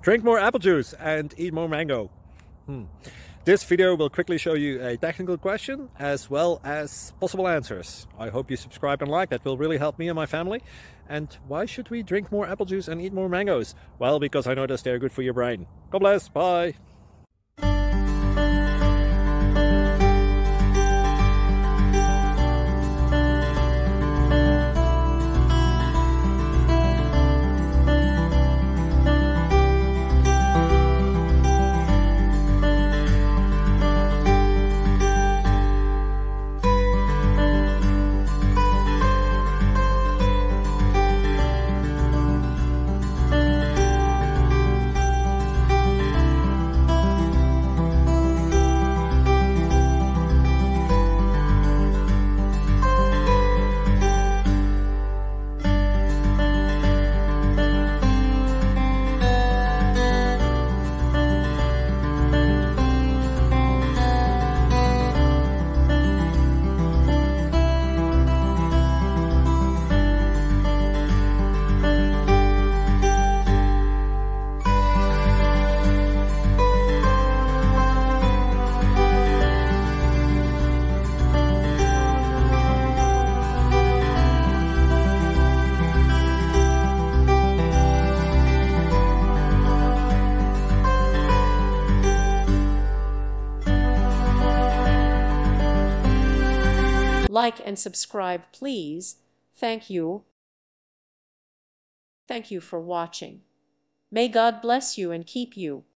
Drink more apple juice and eat more mango. This video will quickly show you a technical question as well as possible answers. I hope you subscribe and like. That will really help me and my family. And why should we drink more apple juice and eat more mangoes? Well, because I noticed they're good for your brain. God bless. Bye. Like and subscribe, please. Thank you. Thank you for watching. May God bless you and keep you.